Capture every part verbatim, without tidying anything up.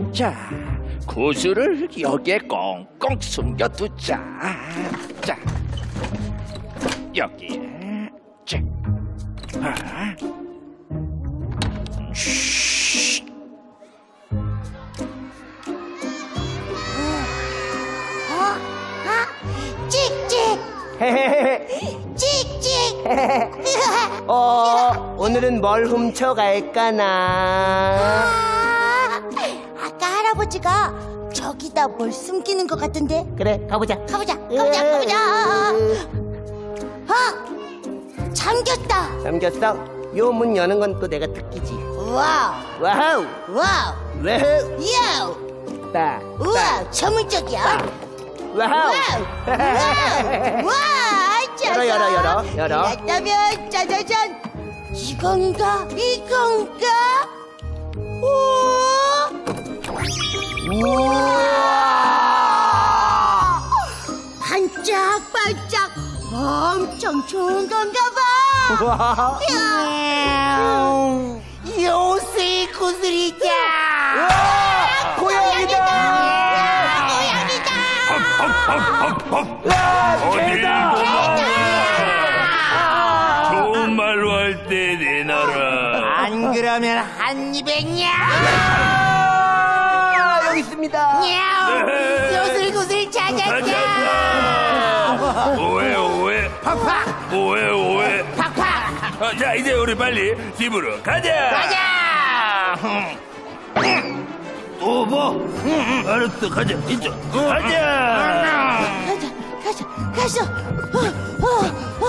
자, 구슬을 여기에 꽁꽁 숨겨두자. 자, 여기에. 자, 아. 쉬. 어? 아, 찍찍! 찍찍! 어, 오늘은 뭘 훔쳐갈까나? 아, 아까 할아버지가 저기다 뭘 숨기는 것 같은데. 그래, 가보자. 가보자, 가보자, 가보자. 어? 잠겼다. 잠겼어? 요 문 여는 건 또 내가 특기지. 와우, 와우! 와우, 와우! 야우. 딱! 우와, 전문적이야. 와우! 와우, 와우, 와, 짜잔. 열어, 열어, 열어, 열어. 열었다면 짜자잔. 이건가? 이건가? 우와. 우와. 반짝반짝 엄청 좋은 건가 봐. 와! 요새 구슬이다. 와! 고양이다! 고양이다. 어딜 좋은 말로 할 때 내놔라. 안 그러면 한 입에냐? 아, 여기 있습니다. 요슬구슬 찾았다. 오해 오해 팍팍 오해 오해 팍팍. 어, 자 이제 우리 빨리 집으로 가자. 가자! 또 뭐? 알았어 가자 이쪽 가자. 가자, 가자, 가자. 어, 어, 어.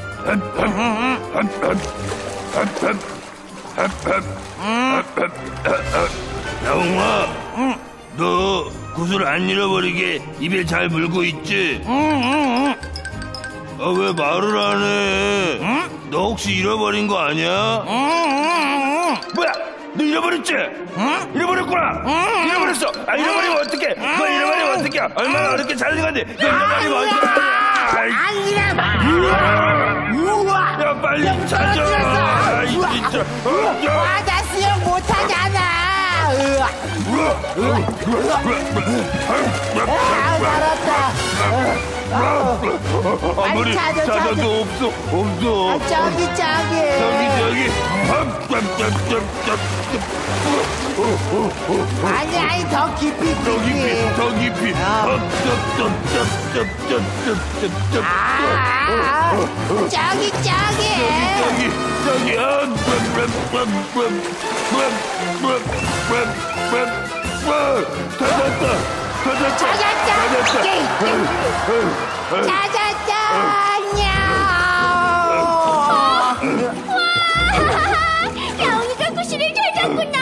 야옹아, 너 구슬 안 잃어버리게 입에 잘 물고 있지? 아 왜 말을 안 해? 너 혹시 잃어버린 거 아니야? 뭐야? 너 잃어버렸지? 잃어버렸구나. 잃어버렸어. 아 잃어버리면 어떡해? 너 잃어버리면 어떡해? 얼마나 어렵게 잘린 건데? 너 잃어버리면 어떡해? 안 잃어봐! 야 빨리 찾아. 아이 진짜. 어, 야. 아, 나 수영 못하잖아! 으아. 아, 살았다. 아무리 찾아, 찾아도 찾아. 없어 없어. 아, 저기, 저기. 저기 저기. 아니, 아니, 더 깊이, 더 깊이 깊이. 더 깊이. 아, 저기, 저기. 저기 저기. 아, 찾았다 찾았다 찾았다. 찾았다. 냐. 야옹이가 구슬을 찾았구나.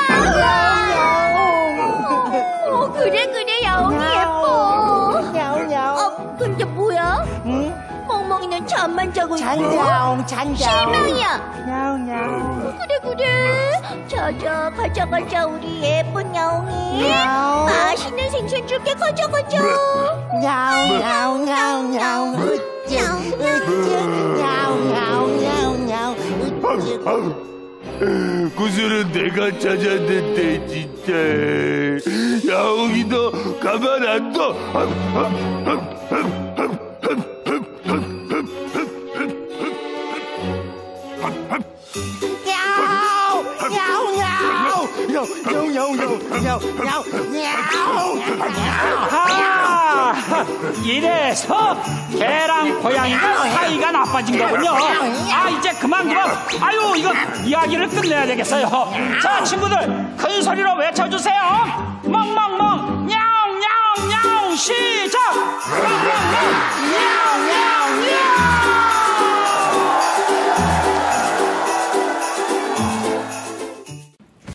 어, 그래 그래 야옹이 예뻐. 어, 근데 뭐야? 멍멍이는 잠만 자고 있고 잔자옹, 잔자옹. 실망이야. 야옹. 그래 그래. 자자 가자 가자 우리 예쁜 야옹이. 야옹. 맛있는 생선 줄게 가자 가자. 야옹, 야옹, 야옹, 야옹. 으쌰, 으쌰. 야옹, 야옹, 야옹, 야옹. 으쌰. 구슬은 내가 찾았는데 진짜. 야옹이 너 가만 안 둬. 아, 이래서 개랑 고양이가 사이가 나빠진 거군요. 아, 이제 그만 그만. 아유, 이거 이야기를 끝내야 되겠어요. 자, 친구들 큰 소리로 외쳐주세요. 멍멍